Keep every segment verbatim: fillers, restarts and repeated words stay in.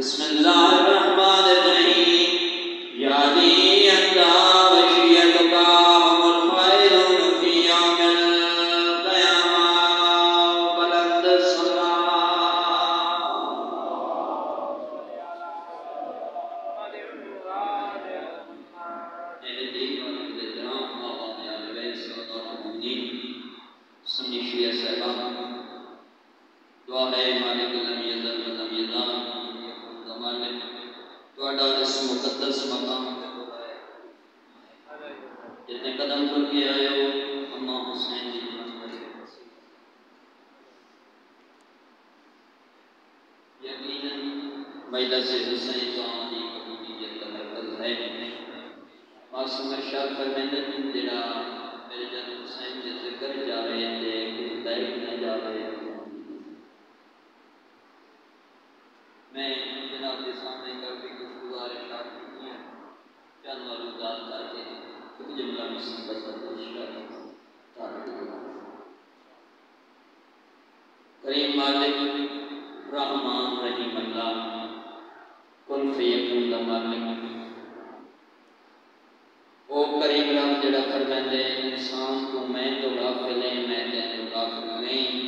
بسم اللہ الرحمن الرحیم یعنی انتا وشیت کا ہم الخیرون فی یوم القیامہ بلند السلام اہدین و اہدرام آقام علیہ صدر المؤمنین سنی شیعہ صحبان دعا ہے مالک لم یزل و لم یزال مالک توڑا اس مقدس مقام پہ بلائے جتنے قدم پر کے آئے ہو اماں حسین جی یقیناً مجلس حسین جانی قبولیت کا مرکز ہے معصوم ارشاد فرمائندہ جڑا میرے جن حسین کے ذکر جا رہے تھے کہ بیٹھ نہ جا رہے تھے میں جناب کے سامنے کر کے کچھ گزارشات کی ہیں چند معلومات کر کے کچھ جملہ مصیبت کا کریم مالک رحمان رحیم اللہ کن فیکون دا مالک او کریم رب جڑا فرمائندے انسان کو میں تو غافل ہیں میں تینوں غافل نہیں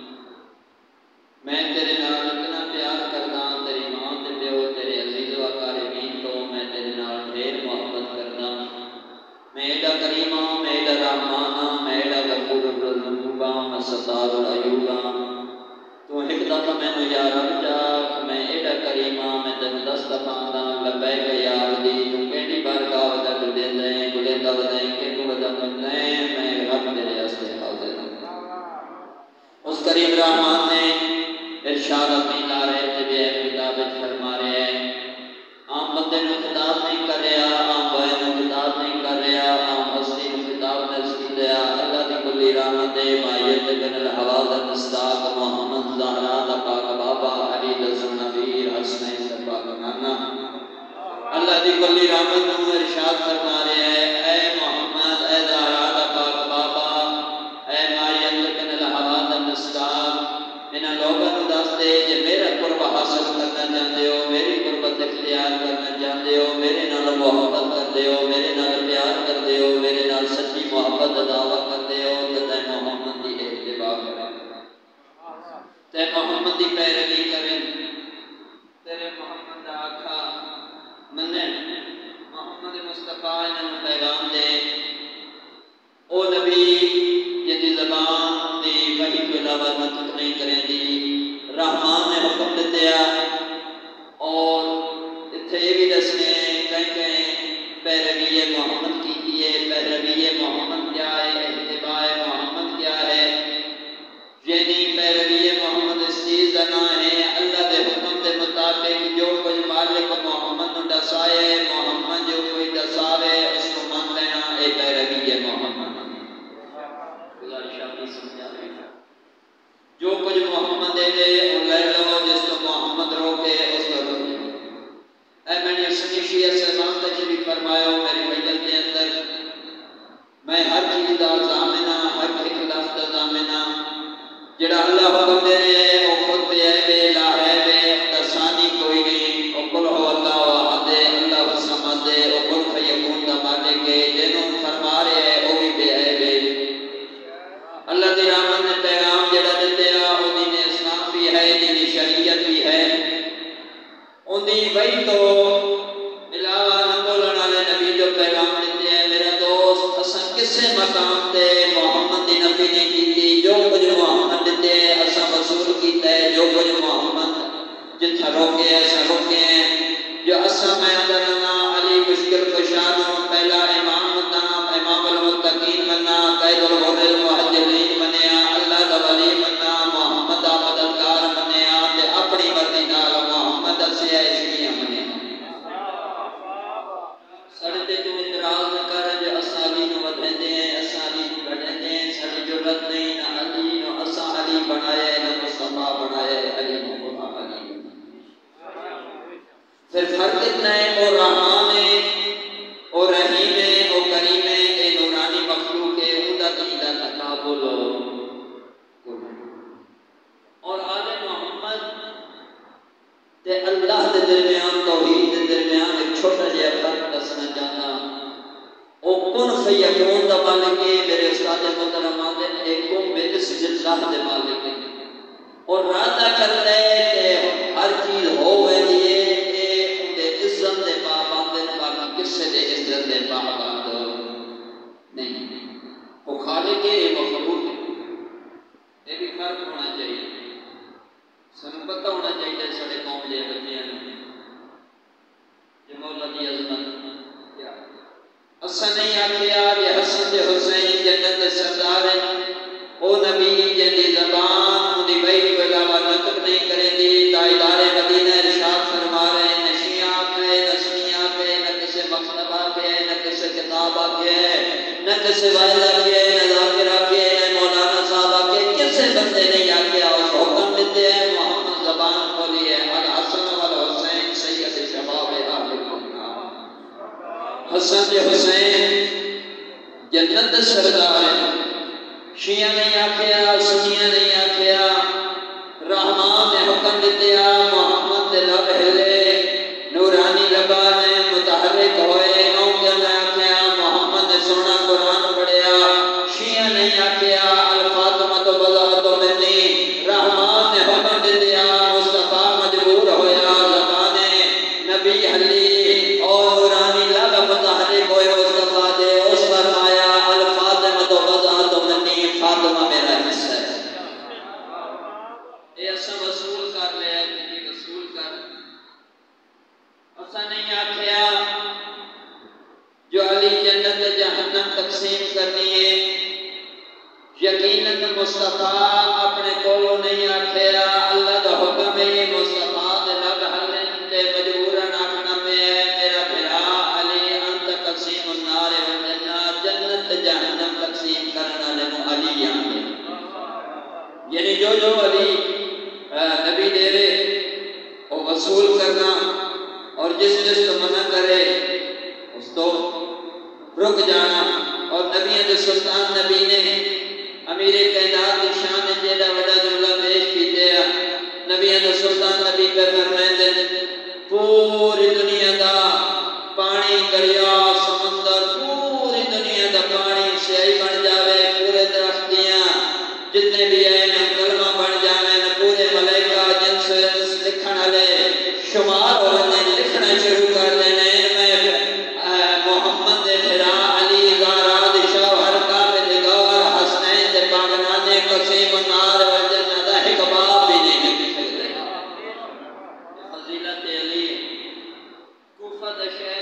میں تیرے نال اتنا پیار کرنا تیری ماں تے پیو تیرے عزیز و اقاربین تو میں تیرے نال ڈھیر محبت کرنا میں ایڈا کریمہ میں ایڈا رحمانہ میں ایڈا غفور الرحیم میں ستار العیوبہ تو ایک دفعہ میں نے یا رب جا میں ایڈا کریمہ میں تیرے دست پاندہ لبیک یا عبدی تو کیڑی بارگاہ ودا کر دے دیں گلے دا ودائیں کہ تو ودا کر دیں میں رب تیرے اسے حاضر ہوں اس کریم رحمان نے ارشاد اپنی نعرے تبی کتاب فرما رہے ہیں عام بندے نے خطاب نہیں کر رہا عام بھائی نے خطاب نہیں کر رہا عام ہستی نے خطاب نہیں دیا اللہ کی کلی رحمت مایت بن الحواز مصطاق محمد زہرا دا پاک بابا علی دسن نبیر حسنین دا پاک نانا اللہ کی کلی رحمت نے ارشاد فرما رہے ہیں اے محمد اے زہرا دا پاک بابا اے مایت بن الحواز مصطاق انہاں لوگوں کو دس دے کہ میرا قرب حاصل کرنا چاہتے ہو میری قربت اختیار کرنا چاہتے ہو میرے نال محبت کرتے ہو میرے نال پیار کرتے ہو میرے نال سچی محبت دعویٰ کرتے ہو تو تے محمد کی اتباع کریں تے محمد کی پیروی کریں تیرے محمد دا آقا منن محمد مصطفیٰ انہوں پیغام دے او نبی جدی زبان دی وحی کو علاوہ نطق نہیں کریں دی رحمان نے حکم دیا اور اتھے یہ بھی دسنے کہیں کہیں پیروی محمد کی کیے پیروی محمد کیا ہے اتباع محمد کیا ہے یعنی پیروی محمد اس چیز دنا ہے اللہ دے حکم دے مطابق جو کوئی مالک محمد نو دسائے محمد جو کوئی دساوے اس کو مان لینا اے پیروی محمد جو کچھ محمد دے دے اور لے لو جس کو محمد روکے اس کو روکے اے میں نے سنی شیعہ سلام تشریف فرمایا میری مجلس کے اندر میں ہر چیز دا ضامنہ ہر خلاف دا ضامنہ جڑا اللہ حکم دے رہے وہ خود پہ ہے بے لا ہے بے دسانی کوئی نہیں او قل ہو اللہ واحد اللہ الصمد او قل فیکون دا مالک جنوں فرما رہے ہیں وہ بھی بے ہے بے اللہ دی رحمت نے پیغام جڑا دیتے ہیں وہ دین اسلام بھی ہے دین شریعت بھی ہے ان دی وہی تو علاوہ نہ بولن والے نبی جو پیغام دیتے ہیں میرا دوست اساں کسے مقام تے محمد دی نفی نہیں کی جو کچھ محمد دیتے ہیں اساں وصول کیتا ہے جو کچھ محمد جتھا روکے اساں روکے ہیں جو اساں میں اندرنا علی مشکل کشانوں پہلا امام مدام امام المتقین منا قید الغر المحجلین منیا اللہ دا ولی منا محمد مددگار منیا تے اپنی مرضی نال محمد سے عشقیاں منیا سڑے تے تو اعتراض نہ کر جو اساں علی نو ودھیندے ہیں اساں علی نو گھٹیندے ہیں ساڈی ضرورت نہیں نہ علی نو اساں علی بنایا نہ مصطفیٰ بنایا علی نو خدا علی پھر فرق اتنا ہے وہ رحمان ہے وہ رحیم ہے وہ کریم ہے اے نورانی مخلوق ہے خدا قیدہ تقابل اور آل محمد تے اللہ دے درمیان توحید دے درمیان ایک چھوٹا جہا فرق دسنا چاہتا او کن فیکون دا مالک ہے میرے استاد محترم آتے ہیں ایک کن بسم اللہ دے مالک ہے اور رادہ کرتا ہے کہ ہر چیز ہو گئے دیئے کہ ان دے عزت دے پابند دے باقی کسے دے عزت دے پابند نہیں وہ خالق ہے مخلوق ہے یہ بھی فرق ہونا چاہیے سنوں پتہ ہونا چاہیے سڑے قوم جے بچے ہیں یہ مولا دی عظمت کیا اسا نہیں آکھیا یہ حسن تے حسین جنت دے سردار ہیں او نبی جنی زبان دی بئی کو علاوہ نطق نہیں کرے دی تائیدار مدینہ ارشاد فرما رہے ہیں نشیاں کے نشیاں کے نہ کسے مقصد آکے نہ کسے کتاب آکے نہ کسے وائلہ کے نہ ذاکرہ کے نہ مولانا صاحب آکے کسے بندے نہیں آکے اس حکم دیتے ہیں محمد زبان کھولی ہے الحسن والحسین سید شباب اہل حسن تے حسین جنت سردار ہیں شیعہ نہیں آکھیا سنیہ نہیں آکھیا رحمان نے حکم دیتیا محمد لب ہلے نورانی لبا نے متحرک ہوئے نوکیا نے آکھیا محمد نے سونا قرآن پڑھیا شیعہ نہیں آکھیا الفاطمہ تو بضا تو منی رحمان نے حکم دیتیا مصطفیٰ مجبور ہویا زبان نبی حلی اور نورانی لب متحرک ہوئے مصطفیٰ دے اس فرمایا الفاطمہ تو بضا تو منی فاطمہ میرا حصہ ہے یہ ایسا وصول کر لے کہ وصول کر ایسا نہیں آکھیا جو علی جنت جہنم تقسیم کرنی ہے یقیناً مصطفیٰ اپنے کولو نہیں آکھیا اللہ دا حکم ہے مصطفیٰ دے لب حلن تے مجبوراً آکھنا میں ہے میرا بھرا علی انت تقسیم النار والجنہ جنت جہنم تقسیم کرنا لنو علی آنے یعنی جو جو علی نبی دے رہے وہ وصول کرنا اور جس جس کو منع کرے اس تو رک جانا اور نبی دے سلطان نبی نے امیر کائنات کی شان جیڑا وڈا جملہ پیش کیتے ہیں نبی دے سلطان نبی پہ فرمائے پوری دنیا دا پانی دریا سمندر پوری دنیا دا پانی سیاہی بن جاوے پورے درختیاں جتنے بھی ہیں کلمہ بن جاوے پورے ملائکہ جنس لکھن والے شمار ہو جانے لکھنا شروع کر دینے میں محمد بھرا علی غارات شوہر کامل گور حسنین دے پاگنانے قسیم النار والجنہ دا ایک باب بھی نہیں لکھ سکتے فضیلت علی کوفہ دا شہر